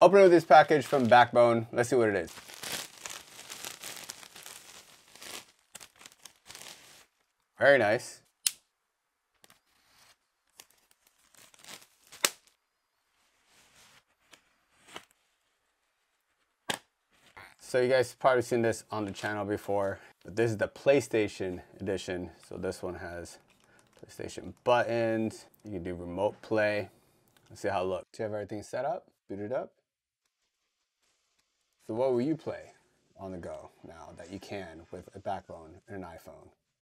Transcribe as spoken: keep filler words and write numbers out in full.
open up this package from Backbone. Let's see what it is. Very nice. So you guys probably seen this on the channel before, but this is the PlayStation edition. So this one has PlayStation buttons. You can do remote play. Let's see how it looks. Do you have everything set up? Boot it up. So what will you play on the go now that you can with a Backbone and an iPhone?